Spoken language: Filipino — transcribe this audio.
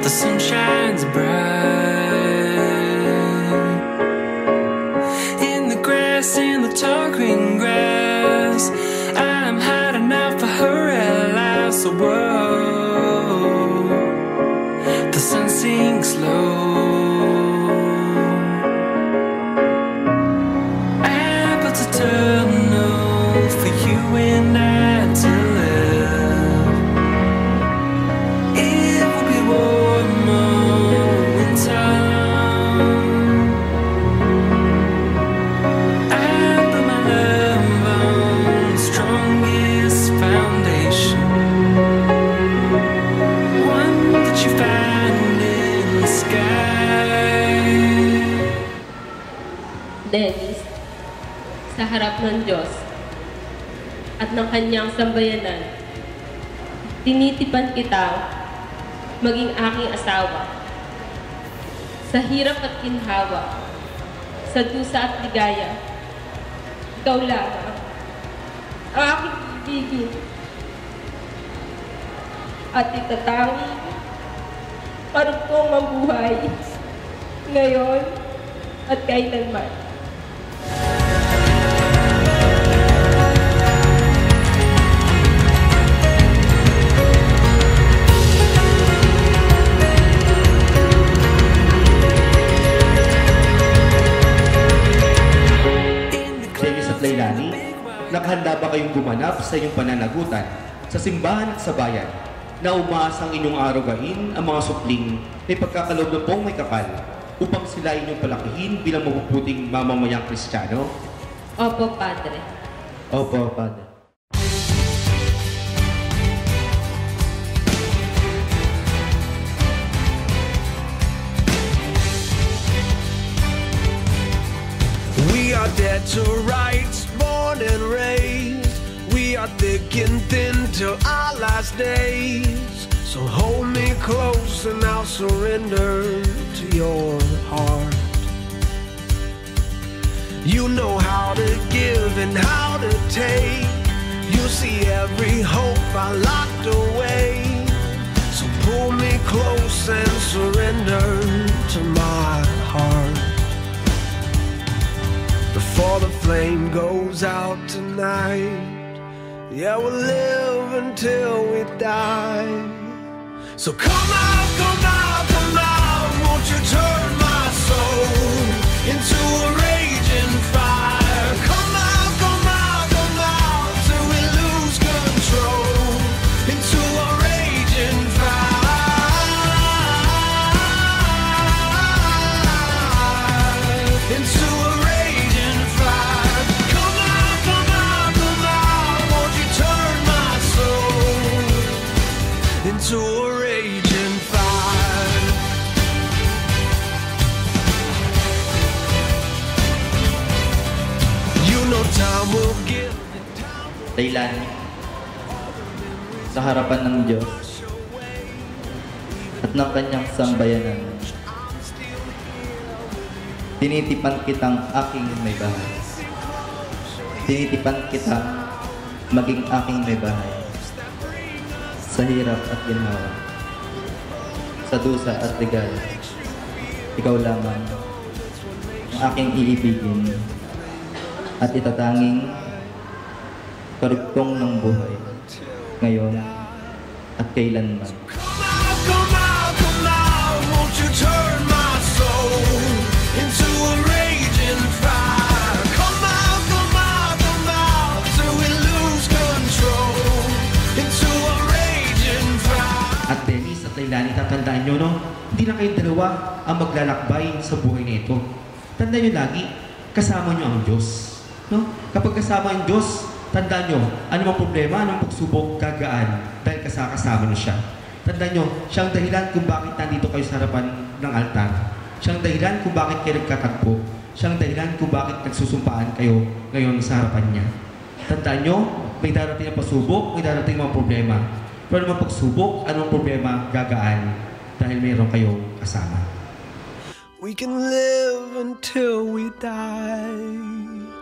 The sun shines bright in the grass, in the tall green grass. I'm hiding out for her at last. So whoa, the sun sinks low. Apples eternal for you and I to live. It will be warmer winter. I put my love on the strongest foundation, one that you find in the sky. Dennis, sa harap ng Diyos at ng kanyang sambayanan, tinitipan kita maging aking asawa. Sa hirap at ginhawa, sa dusa at ligaya, ikaw lamang ang aking ibigin at itatanging parugtong ang buhay ngayon at kailanman. Lailanie, nakahanda ba kayong gumanap sa inyong pananagutan sa simbahan at sa bayan na umaasang inyong arugain ang mga supling may pagkakaloob na pong may kapal upang sila inyong palakihin bilang mabubuting mamamayang Kristiyano? Opo, Padre. Opo, Padre. We are dead to rights, born and raised. We are thick and thin till our last days. So hold me close and I'll surrender to your heart. You know how to give and how to take. You see every hope I locked away. So pull me close and surrender to my heart. Before the flame goes out tonight, yeah, we'll live until we die. So come out, come out, come out, won't you turn my soul into a raging fire? Come out, come out, come out, till we lose control into a raging fire. Into a raging fire. Come out, come out, come out, won't you turn my soul into a raging fire. You know time will give. Lailanie, sa harapan ng Diyos at ng kanyang sambayanan, tinitipan kitang aking may bahay. Tinitipan kitang maging aking may bahay. Sa hirap at ginhawa, sa dusa at ligaya, ikaw lamang ang aking iibigin at itatanging karugtong ng buhay ngayon at kailanman. Come out, come out, come out, won't you turn my soul into a raging fire? Come out, come out, come out, till we lose control into a raging fire. At Dennis at Lailanie, tatandaan nyo, no? Hindi na kayong dalawa ang maglalakbay sa buhay na ito. Tandaan nyo lagi, kasama nyo ang Diyos. No? Kapag kasama ang Diyos, tandaan nyo, anumang problema, anumang pagsubok, gagaan dahil kasama nyo siya. Tandaan nyo, siyang dahilan kung bakit nandito kayo sa harapan ng altar. Siyang dahilan kung bakit kayo nagkatagpo. Siyang dahilan kung bakit nagsusumpaan kayo ngayon sa harapan niya. Tandaan nyo, may darating na pasubok, may darating mga problema. Pero anumang pagsubok, anumang problema, gagaan dahil mayroon kayong kasama. We can live until we die.